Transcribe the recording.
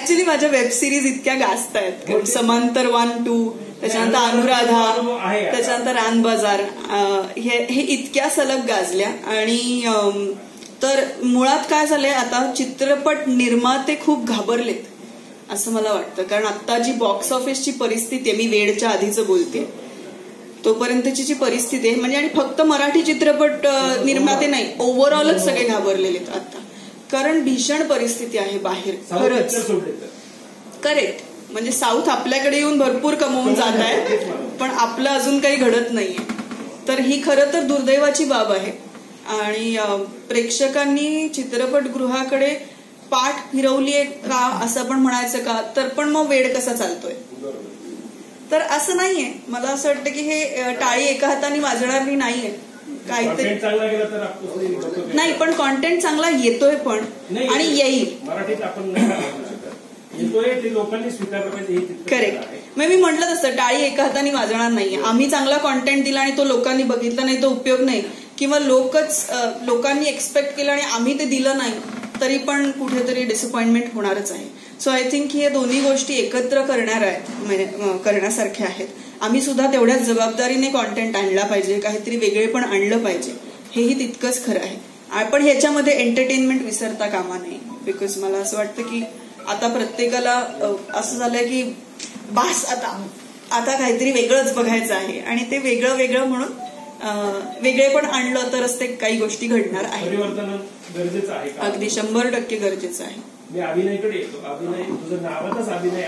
Actually माझ्या web series इतक्या गाजतायत, समांतर 1, 2, त्याच्यानंतर अनुराधा, त्याच्यानंतर रान बाजार, हे इतक्या सलग गाजल्या. आणि तर मुळात काय झालंय, आता चित्रपट निर्माते खूप घाबरलेत असं मला वाटतं. कारण आता जी बॉक्स ऑफिसची परिस्थिती आहे, मी वेडच्या आधीच बोलते, तोपर्यंतची जी परिस्थिती आहे, म्हणजे आणि फक्त मराठी चित्रपट निर्माते नाही, ओव्हरऑलच सगळे घाबरलेले आहेत आता. कारण भीषण परिस्थिती आहे बाहेर खरंच. करेक्ट. म्हणजे साऊथ आपल्याकडे येऊन भरपूर कमवून जात आहे, पण आपलं अजून काही घडत नाहीये. तर ही खरं तर दुर्दैवाची बाब आहे. आणि प्रेक्षकांनी चित्रपटगृहाकडे पाठ फिरवलीये का असं पण म्हणायचं का, तर पण मग वेळ कसा चालतोय. तर असं नाहीये. मला असं वाटतं की हे टाळी एका हाताने वाजणारी नाहीये. काहीतरी नाही, पण कॉन्टेंट चांगला येतोय पण, आणि येईल. मराठीत आपण लोकांनी स्वीकारलं पाहिजे. करेक्ट. मग मी म्हटलं तसं टाळी एका हाताने वाजणार नाहीये. आम्ही चांगला कॉन्टेंट दिला आणि तो लोकांनी बघितला नाही, तो उपयोग नाही. किंवा लोकांनी एक्सपेक्ट केलं आणि आम्ही ते दिलं नाही, तरी पण कुठेतरी डिसअपॉइंटमेंट होणारच आहे. सो आय थिंक हे दोन्ही गोष्टी एकत्र करण्यासारख्या आहेत. आम्ही सुद्धा तेवढ्याच जबाबदारीने कॉन्टेंट आणला पाहिजे, काहीतरी वेगळे पण आणलं पाहिजे, हेही तितकंच खरं आहे. पण ह्याच्यामध्ये एंटरटेनमेंट विसरता कामा नये. बिकॉज मला असं वाटतं की आता प्रत्येकाला असं झालंय की बास, आता काहीतरी वेगळंच बघायचं आहे, आणि ते वेगळं म्हणून वेगळे पण आणलं तरच ते काही गोष्टी घडणार आहे. परिवर्तन गरजेचं आहे, अगदी 100% गरजेचं आहे. मी अभिनयकडे येतो. अभिनय तुझं नावातच अभिनय